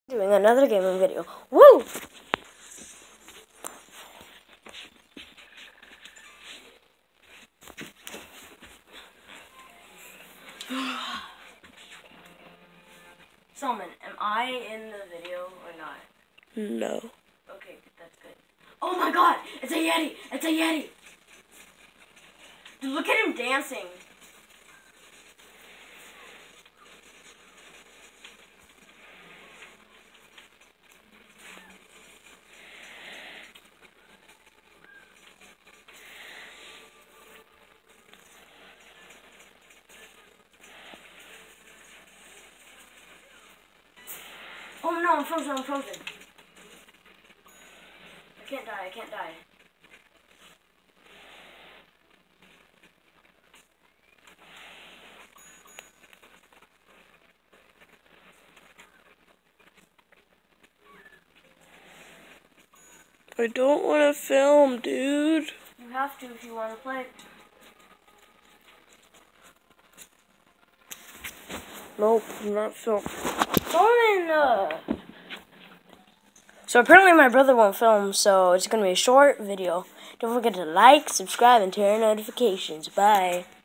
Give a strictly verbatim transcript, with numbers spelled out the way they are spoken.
Doing another gaming video. Woo! Salman, am I in the video or not? No. Okay, that's good. Oh my god! It's a Yeti! It's a Yeti! Dude, look at him dancing. Oh no, I'm frozen, I'm frozen. I can't die, I can't die. I don't want to film, dude. You have to if you want to play. Nope, I'm not filming. Salman! Uh... So apparently my brother won't film, so it's going to be a short video. Don't forget to like, subscribe, and turn on notifications. Bye.